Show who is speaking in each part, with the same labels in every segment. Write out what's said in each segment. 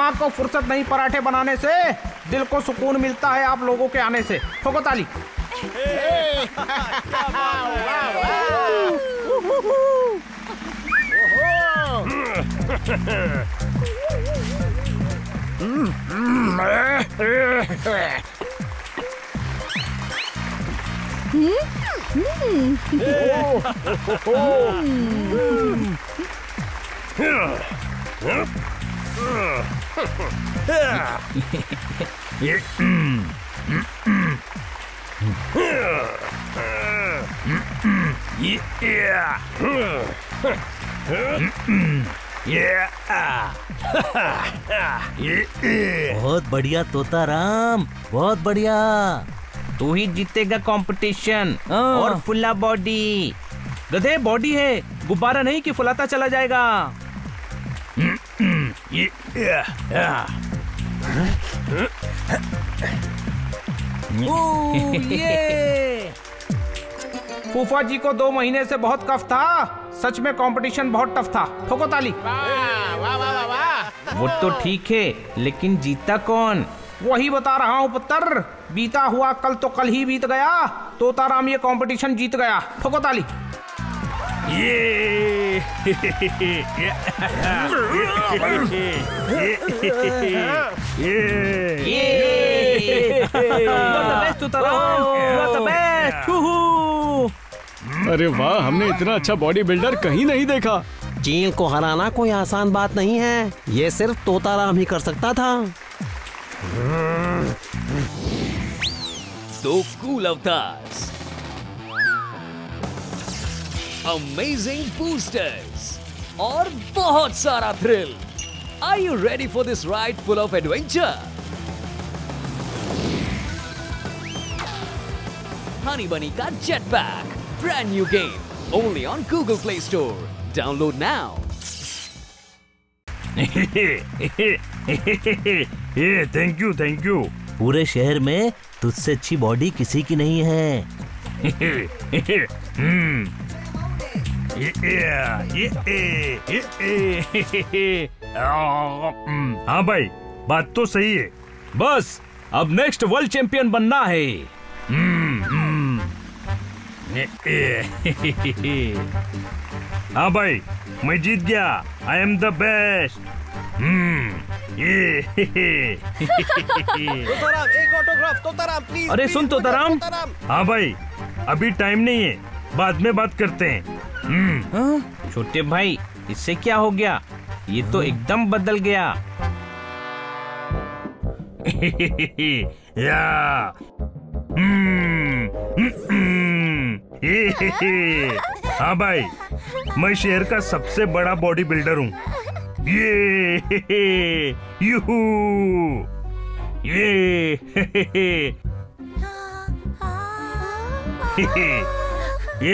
Speaker 1: दिमाग को फुर्सत नहीं पराठे बनाने से, दिल को सुकून मिलता है आप लोगों के आने से। ठोको ताली।
Speaker 2: बहुत बढ़िया तोताराम, बहुत बढ़िया।
Speaker 1: तू ही जीतेगा कंपटीशन। और फुल्ला बॉडी। गधे बॉडी है, गुब्बारा नहीं कि फुलाता चला जाएगा। ये फूफा जी को 2 महीने से बहुत कफ था। सच में कंपटीशन बहुत टफ था। ठोको ताली। वो तो ठीक है, लेकिन जीता कौन? वही बता रहा हूँ पुत्र। बीता हुआ कल तो कल ही बीत गया। तोताराम ये कंपटीशन जीत गया। ठोको ताली।
Speaker 3: ये
Speaker 4: अरे वाह, हमने इतना अच्छा बॉडी बिल्डर कहीं नहीं देखा।
Speaker 5: चील को हराना कोई आसान बात नहीं है, ये सिर्फ तोताराम ही कर सकता था।
Speaker 6: दो कूल अवतार्स, अमेजिंग बूस्टर्स और बहुत सारा thrill. Are you ready for this ride full of adventure? Honey bunny का jet pack, brand new game, only on Google Play Store. Download now.
Speaker 3: Thank you.
Speaker 2: पूरे शहर में तुझसे अच्छी बॉडी किसी की नहीं है।
Speaker 3: हाँ भाई, बात तो सही है।
Speaker 1: बस अब नेक्स्ट वर्ल्ड चैंपियन बनना है।
Speaker 3: हाँ भाई, मैं जीत गया। I am the best.
Speaker 5: Totaram, एक ऑटोग्राफ। तोताराम प्लीज।
Speaker 1: अरे सुन तोताराम।
Speaker 3: हाँ भाई, अभी टाइम नहीं है, बाद में बात करते हैं।
Speaker 1: छोटे भाई, इससे क्या हो गया? ये तो एकदम बदल गया।
Speaker 3: या हाँ भाई, मैं शहर का सबसे बड़ा बॉडी बिल्डर हूँ। ये यूहू, ये ये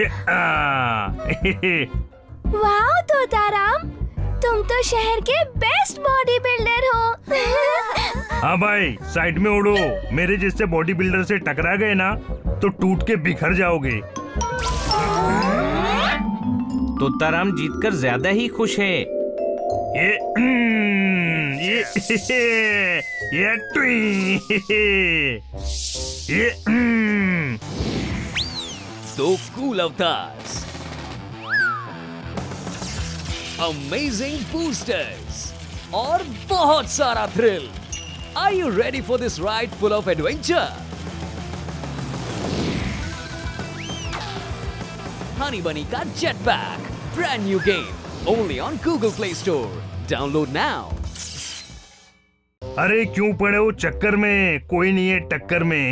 Speaker 7: वाह तोताराम, तुम तो शहर के बेस्ट बॉडी बिल्डर हो।
Speaker 3: हाँ भाई, साइड में उड़ो। मेरे जैसे बॉडी बिल्डर से टकरा गए ना तो टूट के बिखर जाओगे।
Speaker 1: तोताराम जीतकर ज्यादा ही खुश है।
Speaker 3: ये
Speaker 6: दो कूल अवतार्स, अमेजिंग बूस्टर्स और बहुत सारा thrill. Are you ready for this ride full of adventure? Honey bunny का jet pack, brand new game, only on Google Play Store. Download now.
Speaker 3: अरे क्यों पड़े हो चक्कर में? कोई नहीं है टक्कर में।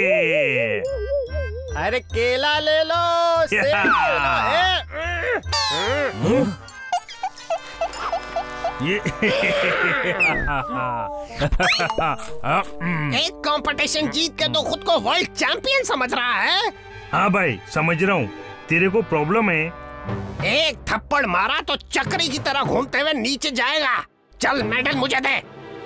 Speaker 5: अरे केला ले लो, सेब ले लो।
Speaker 3: ये
Speaker 5: एक कंपटीशन जीत के तो खुद को वर्ल्ड चैंपियन समझ रहा है।
Speaker 3: हाँ भाई, समझ रहा हूँ। तेरे को प्रॉब्लम है।
Speaker 5: एक थप्पड़ मारा तो चक्री की तरह घूमते हुए नीचे जाएगा। चल मेडल मुझे दे।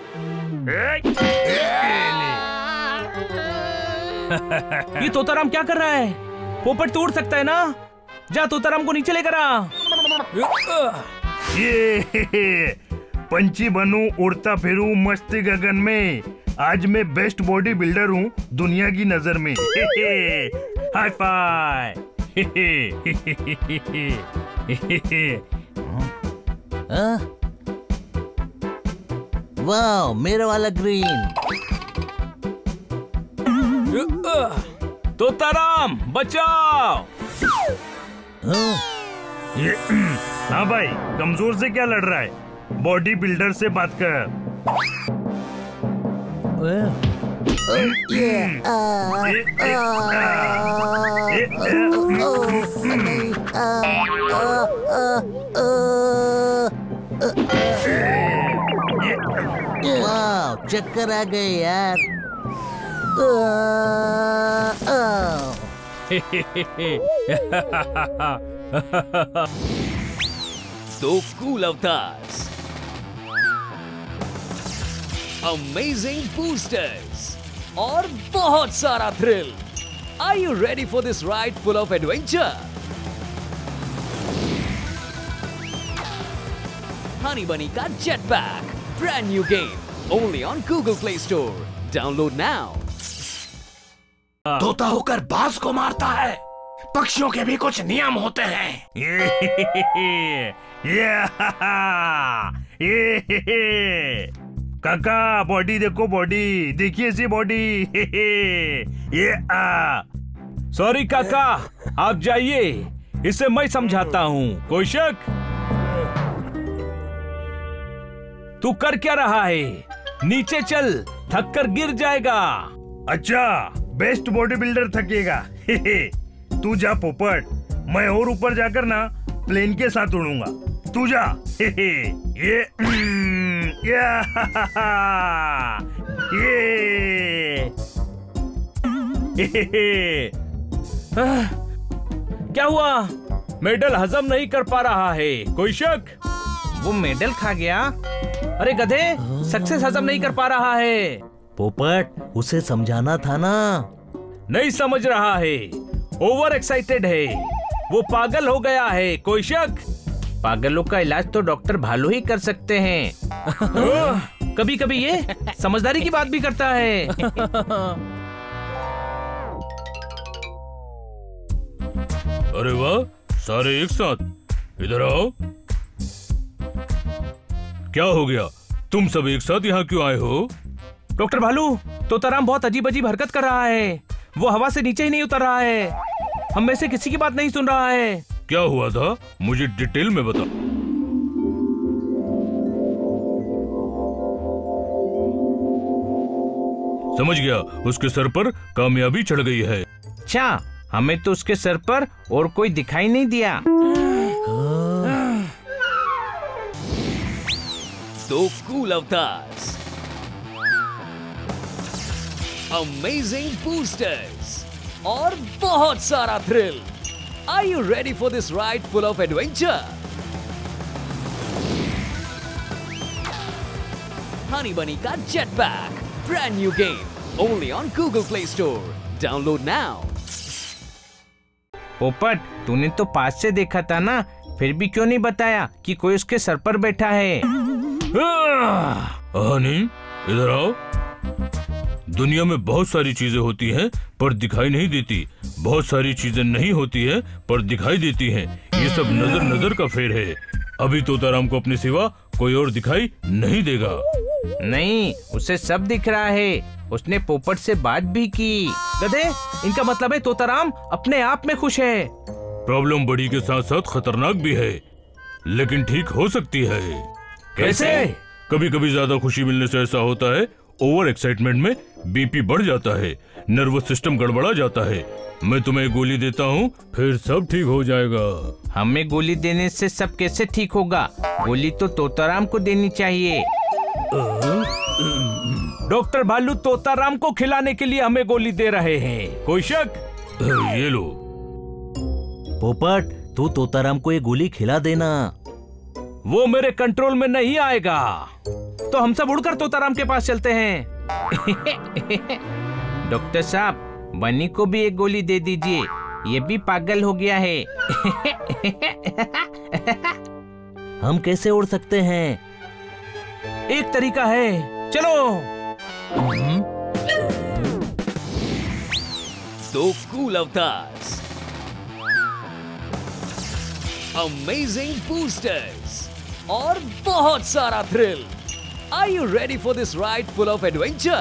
Speaker 1: ये तोताराम क्या कर रहा है? पोपट तो उड़ सकता है ना? जा तोताराम को नीचे लेकर आ।
Speaker 3: ये पंछी बनूं, उड़ता फिरूं मस्त गगन में। आज मैं बेस्ट बॉडी बिल्डर हूँ दुनिया की नजर में। Hi fi.
Speaker 2: वाह, मेरा वाला ग्रीन।
Speaker 1: तोताराम बचाओ।
Speaker 3: हाँ भाई, कमजोर से क्या लड़ रहा है? बॉडी बिल्डर से बात कर।
Speaker 2: वाह, चक्कर आ गए यार।
Speaker 6: दो कूल अवतार्स, अमेजिंग बूस्टर्स और बहुत सारा thrill. Are you ready for this ride full of adventure? Honey bunny का jetpack, brand new game, only on Google Play Store. Download now.
Speaker 5: तोता होकर बाज को मारता है। पक्षियों के भी कुछ नियम होते हैं।
Speaker 3: काका, बॉडी देखो, बॉडी देखिए सी बॉडी।
Speaker 1: सॉरी काका, आप जाइए, इसे मैं समझाता हूँ। कोई शक? तू कर क्या रहा है? नीचे चल, थक कर गिर जाएगा।
Speaker 3: अच्छा, बेस्ट बॉडी बिल्डर थकेगा। तू जा पोपट, मैं और ऊपर जाकर ना प्लेन के साथ उड़ूंगा। तू जा। ये
Speaker 1: क्या हुआ? मेडल हजम नहीं कर पा रहा है। कोई शक? वो मेडल खा गया? अरे गधे, सक्सेस हजम नहीं कर पा रहा है।
Speaker 2: पोपट, उसे समझाना था ना।
Speaker 1: नहीं समझ रहा है, ओवर एक्साइटेड है, वो पागल हो गया है। कोई शक? पागलों का इलाज तो डॉक्टर भालू ही कर सकते हैं। कभी कभी ये समझदारी की बात भी करता है।
Speaker 3: अरे वाह, सारे एक साथ। इधर आओ। क्या हो गया? तुम सब एक साथ यहाँ क्यों आए हो?
Speaker 1: डॉक्टर भालू, तोताराम बहुत अजीब अजीब हरकत कर रहा है। वो हवा से नीचे ही नहीं उतर रहा है। हम में से किसी की बात नहीं सुन रहा है।
Speaker 3: क्या हुआ था? मुझे डिटेल में बता। समझ गया, उसके सर पर कामयाबी चढ़ गई है।
Speaker 1: अच्छा, हमें तो उसके सर पर और कोई दिखाई नहीं दिया।
Speaker 6: दो कूल अवतार्स, अमेजिंग बूस्टर्स और बहुत सारा thrill. Are you ready for this ride full of adventure? Honey bunny का jetpack, brand new game, only on Google Play Store. Download now.
Speaker 1: पोपट, तूने तो पास से देखा था ना, फिर भी क्यों नहीं बताया कि कोई उसके सर पर बैठा है?
Speaker 3: हनी, इधर आओ। दुनिया में बहुत सारी चीजें होती हैं पर दिखाई नहीं देती। बहुत सारी चीजें नहीं होती है पर दिखाई देती हैं। ये सब नजर नजर का फेर है। अभी तोताराम को अपने सिवा कोई और दिखाई नहीं देगा।
Speaker 1: नहीं, उसे सब दिख रहा है। उसने पोपट से बात भी की। गधे, इनका मतलब है तोताराम अपने आप में खुश है।
Speaker 3: प्रॉब्लम बड़ी के साथ साथ खतरनाक भी है, लेकिन ठीक हो सकती है।
Speaker 1: कैसे?
Speaker 3: कभी कभी ज्यादा खुशी मिलने से ऐसा होता है, ओवर एक्साइटमेंट में बीपी बढ़ जाता है, नर्वस सिस्टम गड़बड़ा जाता है। मैं तुम्हें गोली देता हूँ, फिर सब ठीक हो जाएगा।
Speaker 1: हमें गोली देने से सब कैसे ठीक होगा? गोली तो तोताराम को देनी चाहिए। डॉक्टर भालू तोताराम को खिलाने के लिए हमें गोली दे रहे हैं। कोई शक?
Speaker 3: ये लो।
Speaker 2: पोपट, तू तोताराम को ये गोली खिला देना।
Speaker 1: वो मेरे कंट्रोल में नहीं आएगा। तो हम सब उड़कर तोताराम के पास चलते हैं। डॉक्टर साहब, बनी को भी एक गोली दे दीजिए, ये भी पागल हो गया है।
Speaker 2: हम कैसे उड़ सकते हैं?
Speaker 1: एक तरीका है, चलो।
Speaker 6: दो कूल अवतार्स, अमेजिंग बूस्टर्स और बहुत सारा thrill. Are you ready for this ride full of adventure?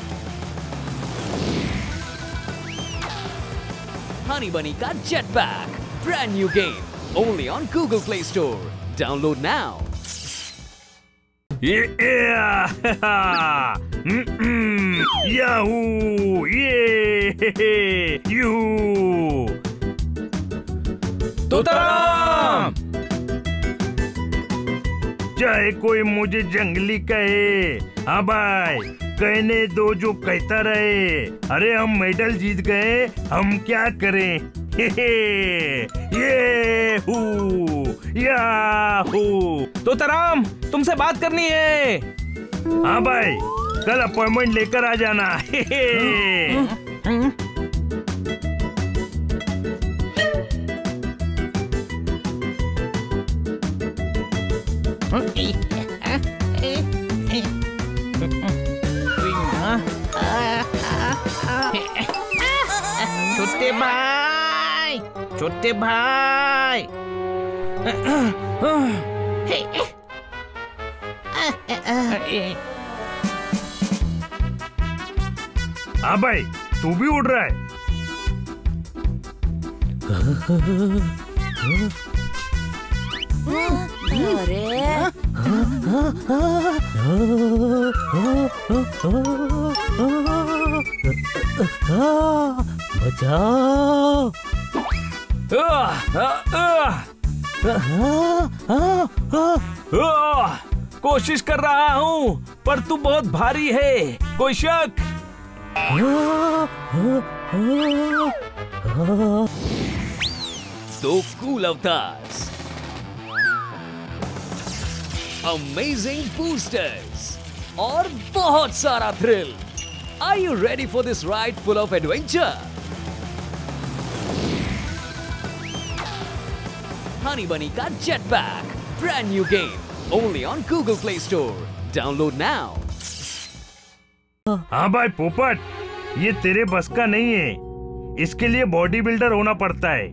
Speaker 6: Honey Bunny का Jetpack, brand new game, only on Google Play Store. Download now.
Speaker 3: Yahoo, ये यू।
Speaker 1: तोताराम!
Speaker 3: चाहे कोई मुझे जंगली कहे, हाँ भाई, कहने दो जो कहता रहे। अरे हम मेडल जीत गए, हम क्या करें? ये याहू।
Speaker 1: तोताराम, तुमसे बात करनी है।
Speaker 3: हाँ भाई, कल अपॉइंटमेंट लेकर आ जाना।
Speaker 1: छोटे भाई, छोटे भाई।
Speaker 3: हाँ भाई, तू भी उड़ रहा है?
Speaker 2: बचाओ।
Speaker 1: कोशिश कर रहा हूँ, पर तू बहुत भारी है। कोई शक?
Speaker 6: दो कूल अवतार्स, अमेजिंग बूस्टर्स और बहुत सारा thrill. Are you ready for this ride full of adventure? Honey Bunny का Jetpack, brand new game, only on Google Play Store. Download now.
Speaker 3: हाँ भाई पोपट, ये तेरे बस का नहीं है। इसके लिए बॉडी बिल्डर होना पड़ता है।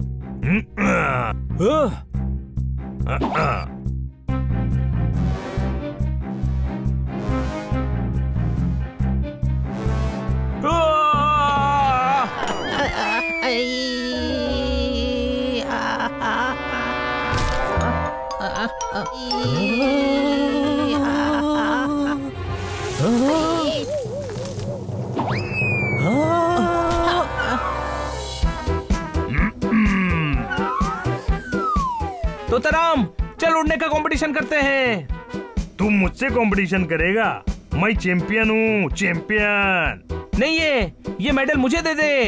Speaker 1: तोताराम, चल उड़ने का कंपटीशन करते हैं।
Speaker 3: तू मुझसे कंपटीशन करेगा? मैं चैंपियन हूँ, चैंपियन।
Speaker 1: नहीं, ये मेडल मुझे दे दे।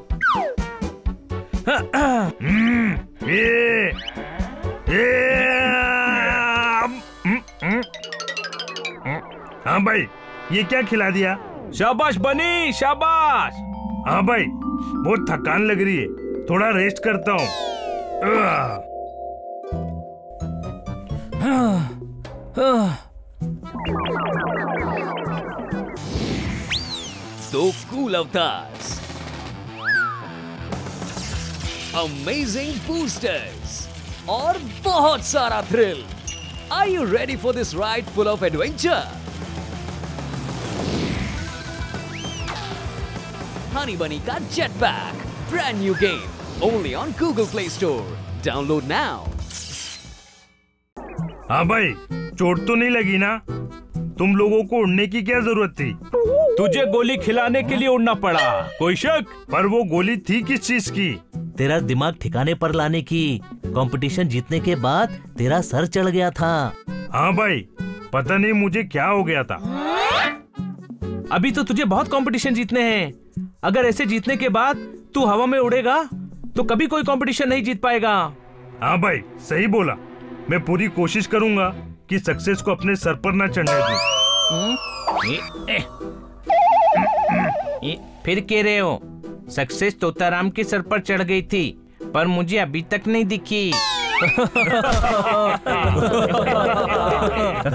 Speaker 3: हाँ भाई, ये क्या खिला दिया?
Speaker 1: शाबाश बनी, शाबाश।
Speaker 3: हाँ भाई, बहुत थकान लग रही है, थोड़ा रेस्ट करता हूँ।
Speaker 6: दो कूल अवतार्स, अमेजिंग बूस्टर्स और बहुत सारा thrill. Are you ready for this ride full of adventure? Honey Bunny का Jetpack, brand new game, only on Google Play Store. Download now.
Speaker 3: हाँ भाई, चोट तो नहीं लगी ना? तुम लोगों को उड़ने की क्या जरूरत थी?
Speaker 1: तुझे गोली खिलाने के लिए उड़ना पड़ा। कोई शक?
Speaker 3: पर वो गोली थी किस चीज की?
Speaker 2: तेरा दिमाग ठिकाने पर लाने की। कंपटीशन जीतने के बाद तेरा सर चढ़ गया था।
Speaker 3: हाँ भाई, पता नहीं मुझे क्या हो गया था।
Speaker 1: अभी तो तुझे बहुत कंपटीशन जीतने हैं। अगर ऐसे जीतने के बाद तू हवा में उड़ेगा तो कभी कोई कंपटीशन नहीं जीत पाएगा।
Speaker 3: हाँ भाई, सही बोला। मैं पूरी कोशिश करूंगा कि सक्सेस को अपने सर पर ना चढ़ने दूं।
Speaker 1: फिर कह रहे हो? सक्सेस तोताराम के सर पर चढ़ गई थी, पर मुझे अभी तक नहीं दिखी।